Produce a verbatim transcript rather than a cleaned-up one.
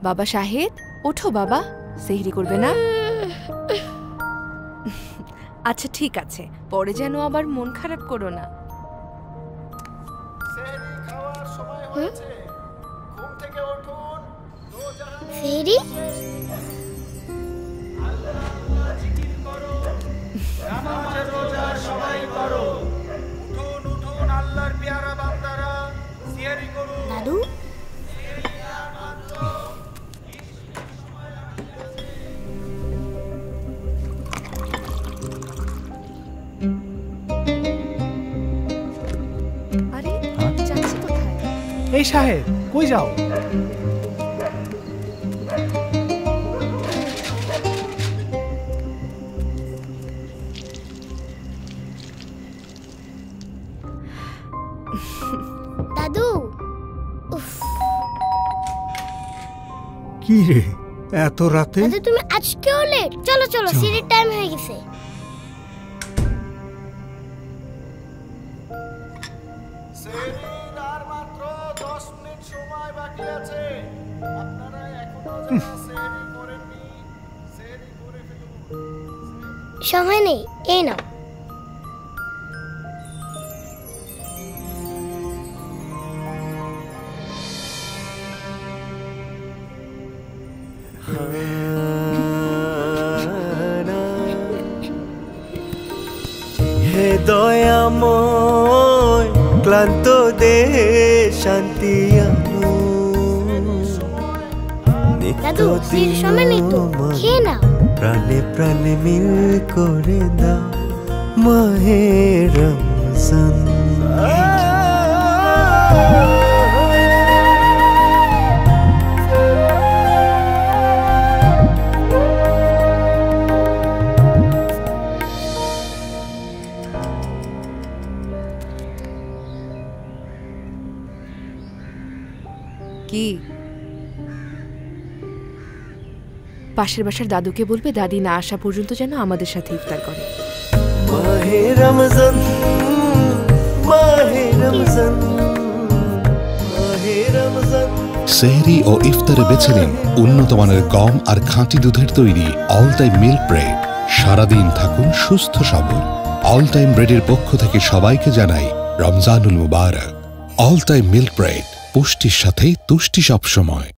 বাবা শাহেদ, ওঠো বাবা, সেহরি করবে না? আচ্ছা ঠিক আছে, পরে যেন আবার মন খারাপ করো না। সেহরি দাদু, আরে যাচ্ছি কোথায়? এই সাহেব, কই যাও? দাদু, কি রে এত রাতে? দাদু তুমি আজকেও লেট? চলো চলো, সিঁড়ির টাইম হয়ে গেছে। সময় নেই, এই নাও। হে দয়াময়, ক্লান্ত দেহে শান্তি আনো। দাদু সিঁড়ির সময় নেই তো, খেয়ে নাও। প্রাণে প্রাণে মিল করে দাও মাহে রমজান। কি পাশের বাসার দাদুকে বলবে দাদি না আসা পর্যন্ত যেন আমাদের সাথে ইফতার করে। মাহে রমজান, মাহে রমজান, মাহে রমজান। সেহরি ও ইফতারে বেছে নিন উন্নত মানের গম আর খাঁটি দুধের তৈরি অল টাইম মিল্ক ব্রেড। সারাদিন থাকুন সুস্থ সবল। অল টাইম ব্রেডের পক্ষ থেকে সবাইকে জানাই রমজানুল মুবারক। অল টাইম মিল্ক ব্রেড, পুষ্টির সাথে তুষ্টি সব সময়।